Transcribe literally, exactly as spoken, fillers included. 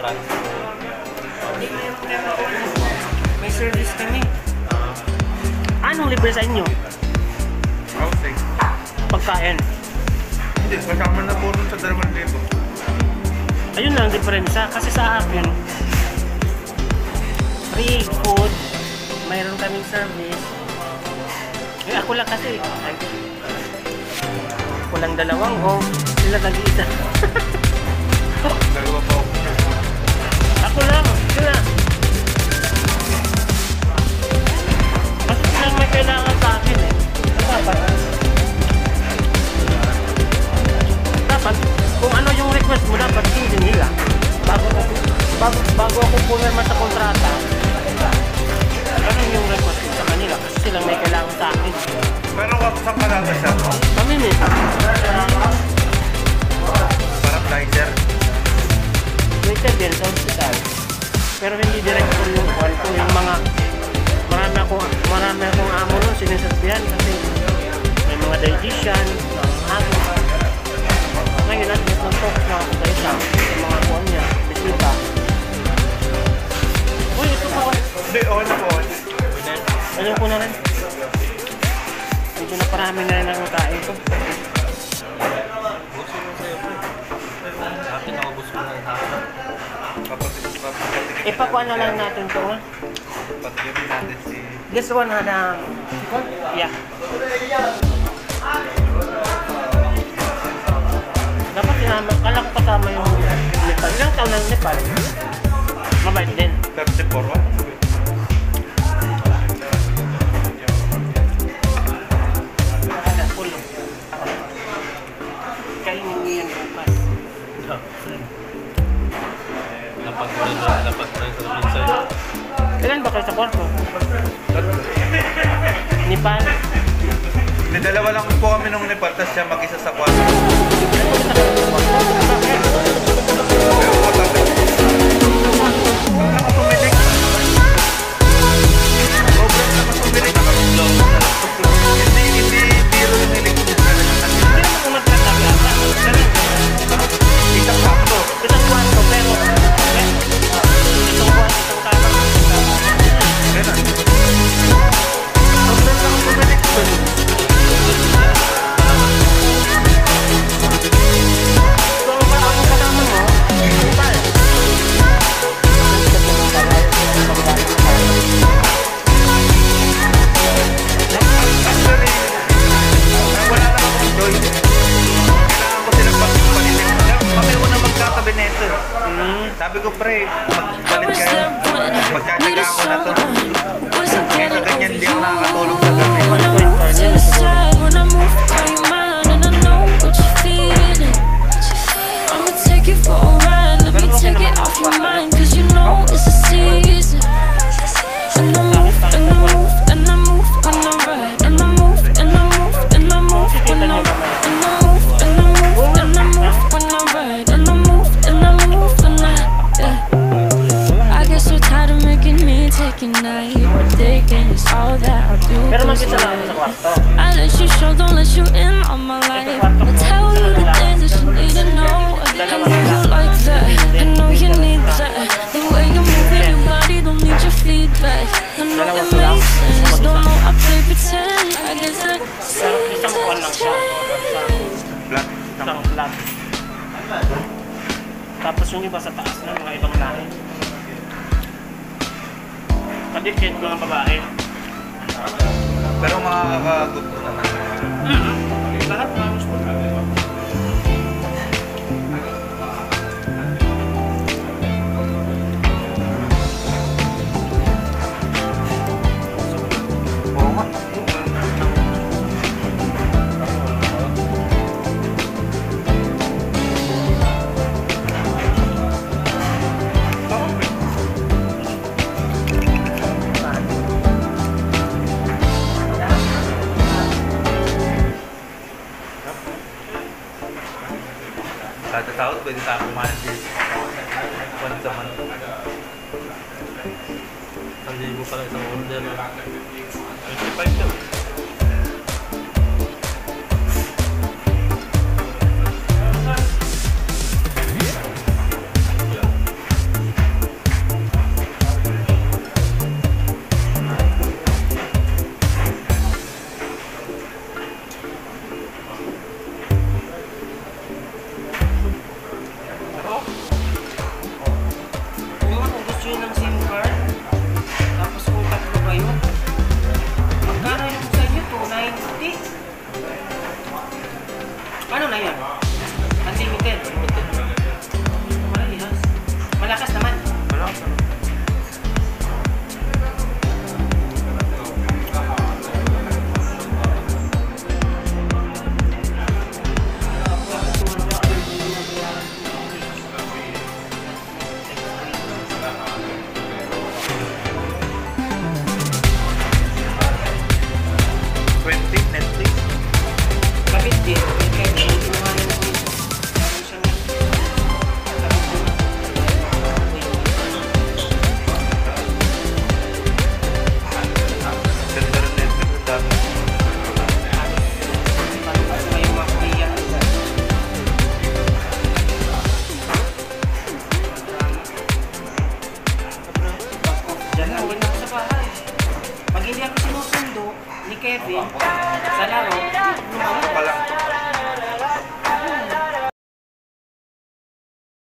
Hindi mayroon kami. May service kami. Anong libre sa inyo? Housing. Pagkain. Hindi, kasama na po sa dalawang libo. Ayun lang ang diferensya. Kasi sa akin, free food, mayroon kaming service. Eh, ako lang kasi. Ay, ako lang dalawang o sila nag-iisa. Dalawa po. Ako lang, sila. Kasi silang may kailangan sa akin eh. Dapat. Dapat, kung ano yung request mo, dapat hindi nila. Bago, bago, bago ako pumirma sa kontrata, ano yung request ko sa kanila? Kasi silang may kailangan sa akin. Pero saan ka naman siya? Kami ni. Parang dicer. Waited din sa hospital. Pero hindi direct po yung call ko. Yung mga marami akong, marami akong amo nun sinisabihan kasi may mga dietitian, amo. Ngayon natin ito ng focus na ako sa isa. Yung mga kuwan niya, bisita. Uy, ito pa. Hindi, okay na po. Ayun ko na rin. Medyo na parami na rin ang kain ko. Ipakuha na lang natin ito ha. Patikin natin si... This one ha na... Yeah. Dapat sinama, kala ko kasama yung Nepal. Ilang taon na yung Nepal? Mabait din. thirty-four ba? Kainin niyo yan bukas. Dapat mo rin sa pinsay. Ilan ba kayo sa kwarto? Nepal. Hindi, dalawa lang po kami nung Nepal, tapos siya mag-isa sa kwarto. Pero po, tapos. Nakatumilik. Sobrang nakatumilik. Hindi, hindi, biro yung hilig. Hindi naman kung magkatag yata. Isang sakto. Isang kwarto, pero isang kwarto, isang karang. Ganun. Sobrang nakatumilik. So, ang kasama mo, Nepal. Actually, wala lang akong choice. Kailangan ko silang pagpapalitin. Kami ko na magkatabi na ito. Sabi ko, pre, magpalit kayo. Magkakailangan ko na ito. Kaya sa ganyan, hindi ako nakakatulog sa gabi. Pero mag-isa lang ako sa kwarto. I let you show, don't let you in on my life. I tell you the things that you need to know. I know you like that, I know you need that. The way you're moving your body, don't need your feedback. I know it makes sense, don't know I play pretend. I guess that Pero isang kuwan lang siya. Black. Isang flat. Tapos yung iba sa taas na mga ibang lahi. Kadikit mga babae. Pero makakagup ko naman. Lahat mga gusto. Oo nga. Kada taon, pwede tayo kumain din. Once a month. Ang libo pala isang order. twenty-five yun. kayo ng SIM card, tapos kung tatlo kayo, magkano yung sa inyo? two ninety? Ano na yan? Unlimited? Malakas. Malakas naman. Malakas naman. twenty Netflix. Kapit din. Kaya hindi sinungaling ko ito. Meron siyang Ganda rin Netflix. Ang dami. Palupas na yung mga kuya. Diyan na, uwi na ako sa bahay. Pag hindi ako sinusundo ni Kevin sa laro, Pala.